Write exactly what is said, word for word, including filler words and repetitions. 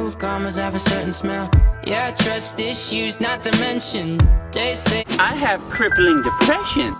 true, commas have a certain smell. Yeah, trust issues not to mention. They say I have crippling depression.